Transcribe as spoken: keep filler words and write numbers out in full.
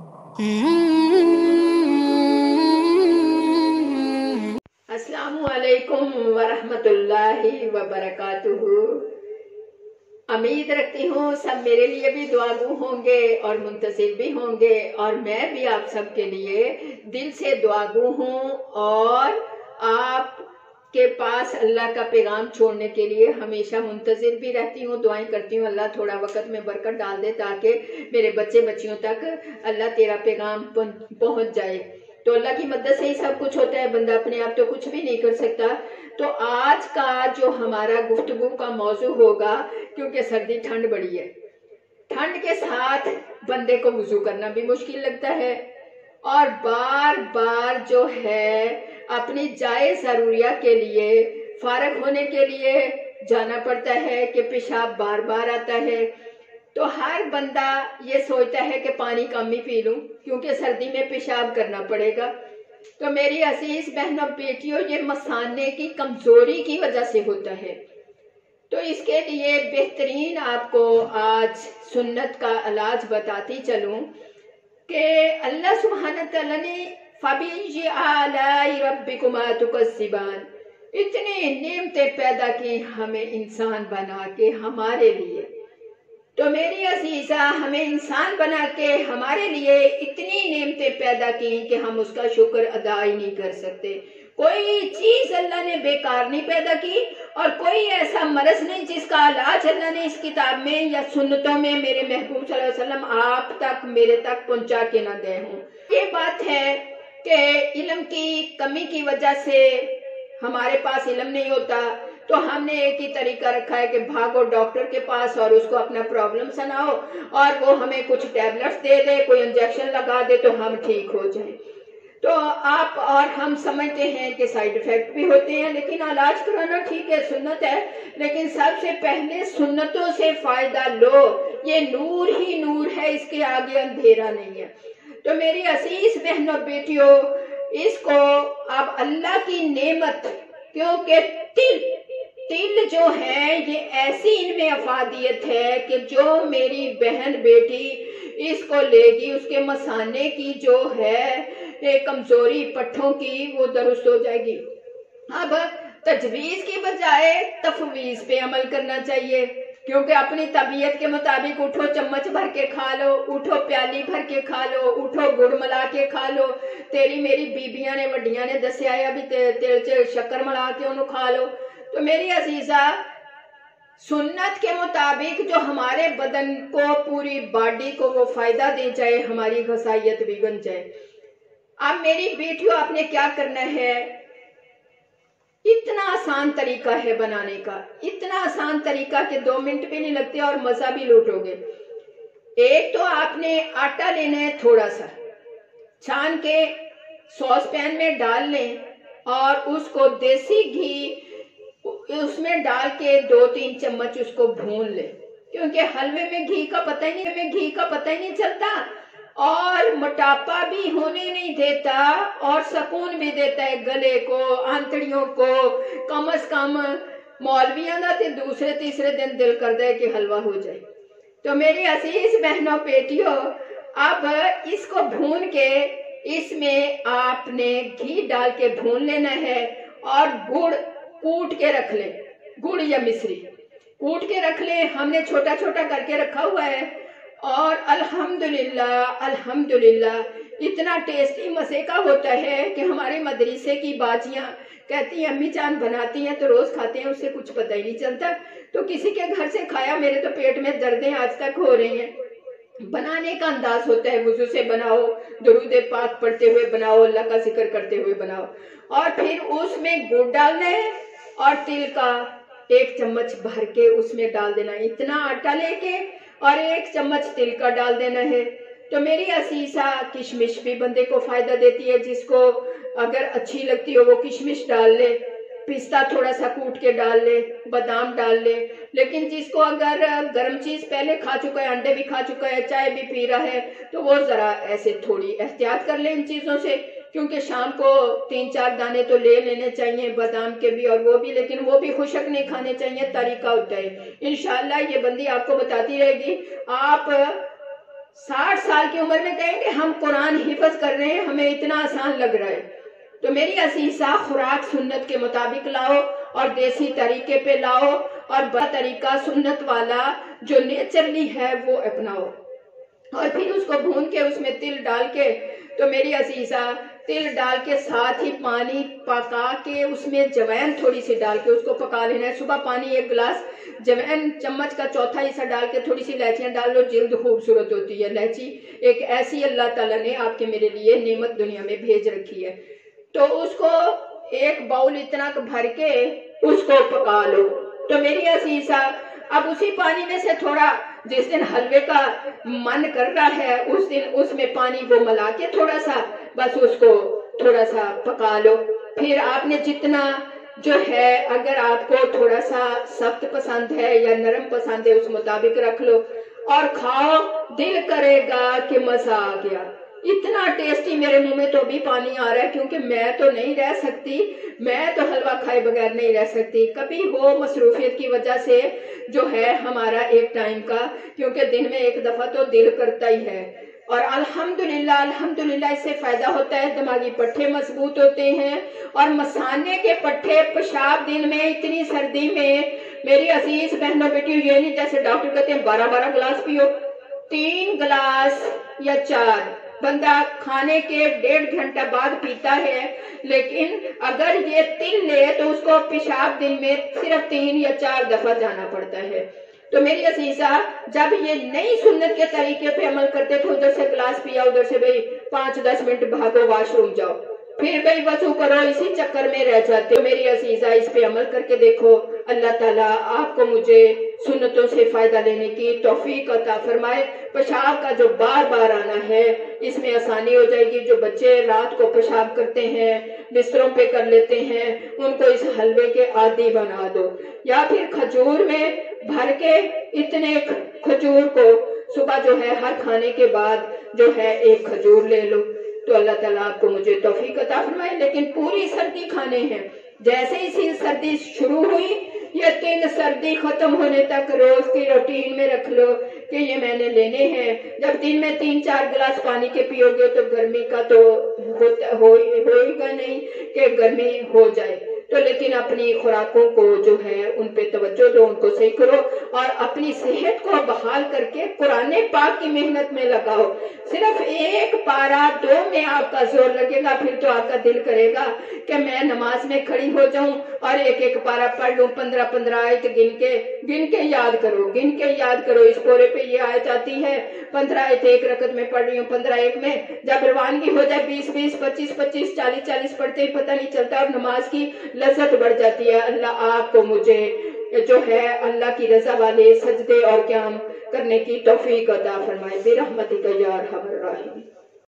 السلام علیکم ورحمۃ اللہ وبرکاتہ۔ امید رکھتی ہوں سب میرے لیے بھی دعاگو ہوں گے اور منتظر بھی ہوں گے، اور میں بھی آپ سب کے لیے دل سے دعاگو ہوں، اور آپ کے پاس اللہ کا پیغام چھوڑنے کے لیے ہمیشہ منتظر بھی رہتی ہوں، دعائیں کرتی ہوں اللہ تھوڑا وقت میں برکت ڈال دے تاکہ میرے بچے بچیوں تک اللہ تیرا پیغام پہنچ جائے۔ تو اللہ کی مدد سے ہی سب کچھ ہوتا ہے، بندہ اپنے آپ تو کچھ بھی نہیں کر سکتا۔ تو آج کا جو ہمارا گفتگو کا موضوع ہوگا، کیونکہ سردی ٹھنڈ بڑی ہے، ٹھنڈ کے ساتھ بندے کو وضو کرنا بھی مشکل لگتا ہے، اور بار بار جو ہے اپنی جائز ضروریات کے لیے فارغ ہونے کے لیے جانا پڑتا ہے کہ پیشاب بار بار آتا ہے۔ تو ہر بندہ یہ سوچتا ہے کہ پانی کم ہی پی لوں کیونکہ سردی میں پیشاب کرنا پڑے گا۔ تو میری عزیز بہنوں بیٹیوں، یہ مثانے کی کمزوری کی وجہ سے ہوتا ہے۔ تو اس کے لیے بہترین آپ کو آج سنت کا علاج بتاتی چلوں کہ اللہ سبحانہ تعالیٰ نے فَبِأَيِّ آلَاءِ رَبِّكُمَا تُكَذِّبَانِ اتنی نعمتیں پیدا کی ہمیں انسان بنا کے ہمارے لیے۔ تو میری عزیزہ، ہمیں انسان بنا کے ہمارے لیے اتنی نعمتیں پیدا کی کہ ہم اس کا شکر ادا ہی نہیں کر سکتے۔ کوئی چیز اللہ نے بیکار نہیں پیدا کی، اور کوئی ایسا مرض نہیں جس کا علاج اللہ نے اس کتاب میں یا سنتوں میں میرے محبوب صلی اللہ علیہ وسلم آپ تک میرے تک پہنچا کے نہ گئے ہوں۔ یہ بات ہے کہ علم کی کمی کی وجہ سے ہمارے پاس علم نہیں ہوتا، تو ہم نے ایک ہی طریقہ رکھا ہے کہ بھاگو ڈاکٹر کے پاس اور اس کو اپنا پرابلم سناؤ، اور وہ ہمیں کچھ ٹیبلٹس دے دے، کوئی انجیکشن لگا دے تو ہم ٹھیک ہو جائیں۔ تو آپ اور ہم سمجھتے ہیں کہ سائیڈ ایفیکٹ بھی ہوتے ہیں، لیکن علاج کرانا ٹھیک ہے، سنت ہے، لیکن سب سے پہلے سنتوں سے فائدہ لو۔ یہ نور ہی نور ہے، اس کے آگے اندھیرا نہیں ہے۔ تو میری عزیز بہنوں بیٹیوں، اس کو اب اللہ کی نعمت، کیونکہ تل تل جو ہے یہ ایسی ان میں افادیت ہے کہ جو میری بہن بیٹی اس کو لے گی، اس کے مثانے کی جو ہے کمزوری پٹھوں کی وہ درست ہو جائے گی۔ اب تجویز کی بجائے تفویض پہ عمل کرنا چاہیے، کیونکہ اپنی طبیعت کے مطابق اٹھو چمچ بھر کے کھا لو، اٹھو پیالی بھر کے کھا لو، اٹھو گڑ ملا کے کھا لو، تیری میری بیبیاں نے وڈیاں نے دسیا ہے ابھی تیل سے شکر ملا کے انہوں کھا لو۔ تو میری عزیزہ، سنت کے مطابق جو ہمارے بدن کو، پوری باڈی کو وہ فائدہ دے جائے، ہماری غذائیت بھی بن جائے۔ اب میری بیٹیوں، آپ نے کیا کرنا ہے؟ اتنا آسان طریقہ ہے بنانے کا، اتنا آسان طریقہ کہ دو منٹ بھی نہیں لگتے اور مزہ بھی لوٹو گے۔ ایک تو آپ نے آٹا لینا ہے، تھوڑا سا چھان کے سوس پین میں ڈال لیں، اور اس کو دیسی گھی اس میں ڈال کے دو تین چمچ اس کو بھون لیں، کیونکہ حلوے میں گھی کا پتہ ہی نہیں میں گھی کا پتہ ہی نہیں چلتا، اور موٹاپا بھی ہونے نہیں دیتا، اور سکون بھی دیتا ہے گلے کو، آنتڑیوں کو۔ کم از کم مولویاں دا تے دوسرے تیسرے دن دل کرتا ہے کہ حلوہ ہو جائے۔ تو میری عزیز بہنوں بیٹیوں، اب اس کو بھون کے اس میں آپ نے گھی ڈال کے بھون لینا ہے، اور گڑ کوٹ کے رکھ لیں، گڑ یا مصری کوٹ کے رکھ لیں، ہم نے چھوٹا چھوٹا کر کے رکھا ہوا ہے۔ اور الحمدللہ الحمدللہ اتنا ٹیسٹی مزے کا ہوتا ہے کہ ہمارے مدرسے کی باجیاں کہتی ہیں امی جان بناتی ہیں تو روز کھاتے ہیں، اس سے کچھ پتہ ہی نہیں چلتا۔ تو کسی کے گھر سے کھایا، میرے تو پیٹ میں دردیں آج تک ہو رہی ہیں۔ بنانے کا انداز ہوتا ہے، وضو سے بناؤ، درود پاک پڑھتے ہوئے بناؤ، اللہ کا ذکر کرتے ہوئے بناؤ، اور پھر اس میں گڑ ڈالنا ہے، اور تل کا ایک چمچ بھر کے اس میں ڈال دینا ہے، اتنا آٹا لے کے، اور ایک چمچ تل کا ڈال دینا ہے۔ تو میری عزیزہ، کشمش بھی بندے کو فائدہ دیتی ہے، جس کو اگر اچھی لگتی ہو وہ کشمش ڈال لے، پستہ تھوڑا سا کوٹ کے ڈال لے، بادام ڈال لے۔ لیکن جس کو اگر گرم چیز پہلے کھا چکا ہے، انڈے بھی کھا چکا ہے، چائے بھی پی رہا ہے، تو وہ ذرا ایسے تھوڑی احتیاط کر لے ان چیزوں سے، کیونکہ شام کو تین چار دانے تو لے لینے چاہیے بادام کے بھی، اور وہ بھی، لیکن وہ بھی خشک نہیں کھانے چاہیے، طریقہ ہوتا ہے۔ انشاءاللہ یہ بندی آپ کو بتاتی رہے گی۔ آپ साठ साल की उम्र में कहेंगे हम कुरान हिफ्ज कर रहे हैं, हमें इतना आसान लग रहा है। तो मेरी असीसा खुराक सुन्नत के मुताबिक लाओ और देसी तरीके पे लाओ और बड़ा तरीका सुन्नत वाला जो नेचरली है वो अपनाओ और फिर उसको भून के उसमें तिल डाल के, तो मेरी असीसा तिल डाल के साथ ही पानी पका के उसमें जवैन थोड़ी सी डाल के उसको पका लेना है। सुबह पानी एक गिलास, जवैन चम्मच का चौथा हिस्सा डाल के थोड़ी सी इलायचियाँ डाल लो, जिल्द खूबसूरत होती है। इलायची एक ऐसी अल्लाह ताला ने आपके मेरे लिए नेमत दुनिया में भेज रखी है। तो उसको एक बाउल इतना भर के उसको पका लो। तो मेरी असीसा अब उसी पानी में से थोड़ा, जिस दिन हलवे का मन कर रहा है उस दिन उसमें पानी वो मिला के थोड़ा सा बस उसको थोड़ा सा पका लो। फिर आपने जितना जो है, अगर आपको थोड़ा सा सख्त पसंद है या नरम पसंद है उस मुताबिक रख लो और खाओ। दिल करेगा कि मजा आ गया। इतना टेस्टी, मेरे मुंह में तो भी पानी आ रहा है क्योंकि मैं तो नहीं रह सकती, मैं तो हलवा खाए बगैर नहीं रह सकती। कभी हो मसरूफियत की वजह से जो है हमारा एक टाइम का, क्योंकि दिन में एक दफा तो दिल करता ही है। और अल्हम्दुलिल्लाह अल्हम्दुलिल्लाह इससे फायदा होता है, दिमागी पट्टे मजबूत होते हैं। और मसाने के पट्टे, पेशाब दिन में इतनी सर्दी में, मेरी अजीज बहनों बेटियों, ये नहीं जैसे डॉक्टर कहते हैं बारह बारह गिलास पियो, तीन गिलास या चार बंदा खाने के डेढ़ घंटा बाद पीता है। लेकिन अगर ये तिल ले तो उसको पेशाब दिन में सिर्फ तीन या चार दफा जाना पड़ता है। तो मेरी अजीजा, जब ये नई सुन्नत के तरीके पे अमल करते थे, उधर से गिलास पिया, उधर से भाई पांच दस मिनट भागो वॉशरूम जाओ, फिर भाई वजू करो, इसी चक्कर में रह जाते हो। मेरी अजीजा, इस पे अमल करके देखो। अल्लाह ताला आपको मुझे सुन्नतों से फायदा लेने की तौफीक अता फरमाए। पेशाब का जो बार बार आना है इसमें आसानी हो जाएगी। जो बच्चे रात को पेशाब करते हैं, बिस्तरों पे कर लेते हैं, उनको इस हलवे के आदी बना दो। या फिर खजूर में भर के इतने खजूर को सुबह जो है हर खाने के बाद जो है एक खजूर ले लो। तो अल्लाह ताला आपको मुझे तौफीक अता फरमाए। लेकिन पूरी सर्दी खाने हैं। जैसे ही सर्दी शुरू हुई, ये तीन सर्दी खत्म होने तक रोज की रूटीन में रख लो कि ये मैंने लेने हैं। जब दिन में तीन चार गिलास पानी के पियोगे तो गर्मी का तो हो होगा नहीं कि गर्मी हो जाए। तो लेकिन अपनी खुराकों को जो है उन पे तवज्जो दो, उनको सही करो और अपनी सेहत को बहाल करके कुरान पाक की मेहनत में लगाओ। सिर्फ एक पारा दो में आपका जोर लगेगा, फिर तो आपका दिल करेगा कि मैं नमाज में खड़ी हो जाऊं और एक एक पारा पढ़ लूं। पंद्रह पंद्रह आयत गिन के गिन के याद करो, गिन के याद करो। इस पोरे पे ये आयत आती है, पंद्रह आयत एक रकत में पढ़ रही हूँ, पंद्रह एक में। जब रवानगी हो जाए बीस बीस पच्चीस पच्चीस चालीस चालीस पढ़ते ही पता नहीं चलता और नमाज की लज्जत बढ़ जाती है। अल्लाह आपको मुझे जो है अल्लाह की रजा वाले सजदे और क़याम करने की तौफीक अता फरमाए। बिरहमतिक या अरहमर राहिमीन।